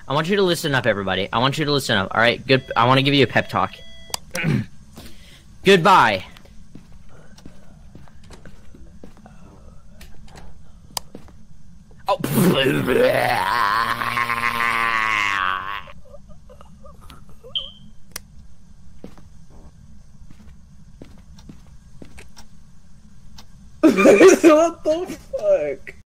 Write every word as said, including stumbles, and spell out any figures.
I want you to listen up, everybody. I want you to listen up. All right, good. I want to give you a pep talk. Goodbye. Oh. What the fuck?